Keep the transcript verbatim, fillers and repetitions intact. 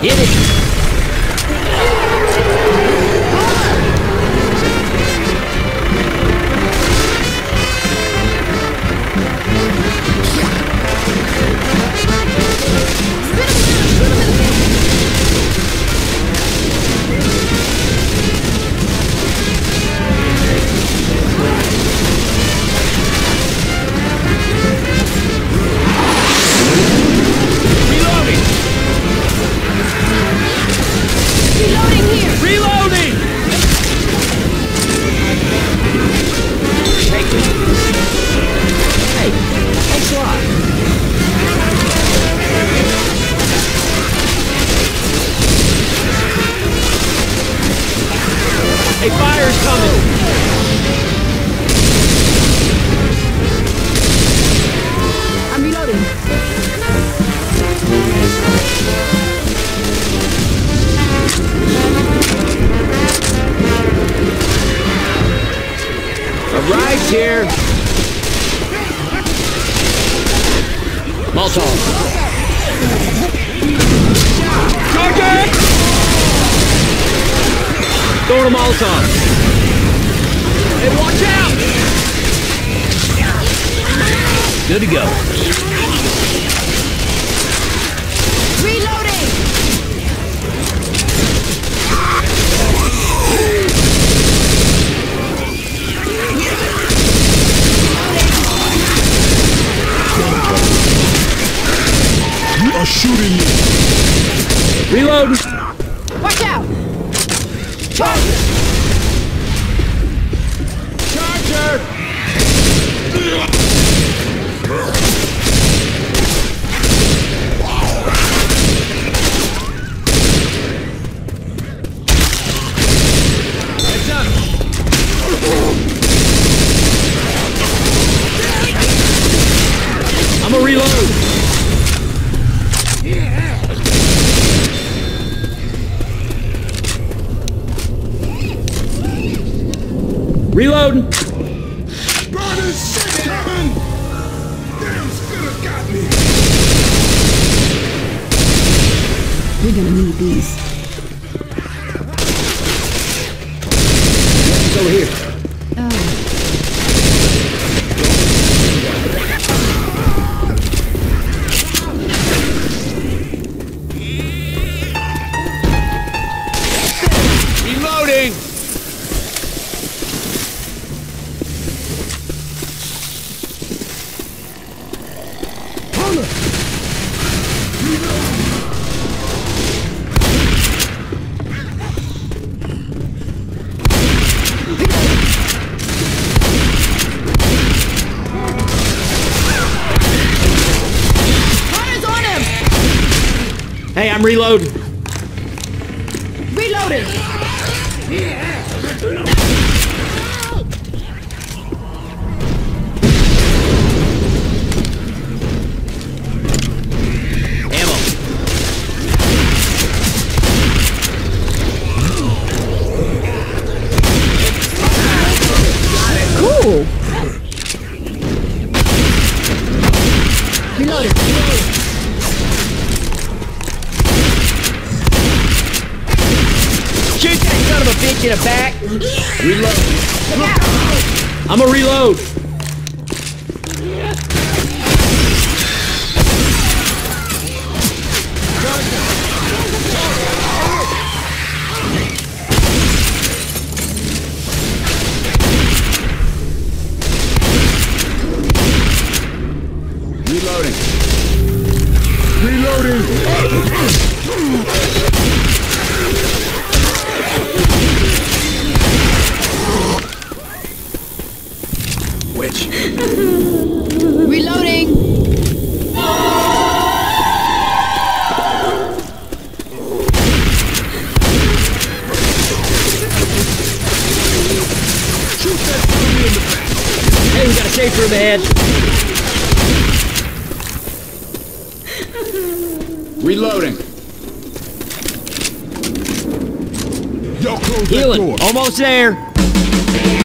Hit it! A fire's coming! I'm reloading. Arrived here! Molotov! Charger! Throwing a Molotov! Hey, watch out! Good to go. Reloading! You are shooting me! Reload! Watch out! Charger! Charger! Heads up! I'm a reload! Reload! Burning shit, man! Damn, still got me! We're gonna need these. It's over here. Oh. Reloading! Hunter's on him! Hey, I'm reloading. Reloading! Ammo. Cool! Reloading. Shoot that son of a bitch in the back. Reload. I'm a reload. Reloading. Reloading! Which? Reloading! Hey, we got a safe room ahead. Reloading. Y'all close that Healing. door. Almost there.